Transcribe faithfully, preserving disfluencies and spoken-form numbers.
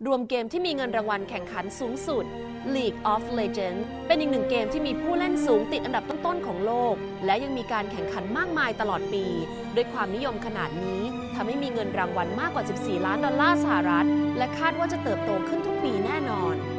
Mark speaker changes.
Speaker 1: รวมเกมที่มีเงินรางวัลแข่งขันสูงสุด League of Legends เป็นอีกหนึ่งเกมที่มีผู้เล่นสูงติดอันดับต้นๆของโลกและยังมีการแข่งขันมากมายตลอดปีด้วยความนิยมขนาดนี้ทำให้มีเงินรางวัลมากกว่าสิบสี่ล้านดอลลาร์สหรัฐและคาดว่าจะเติบโตขึ้นทุกปีแน่นอน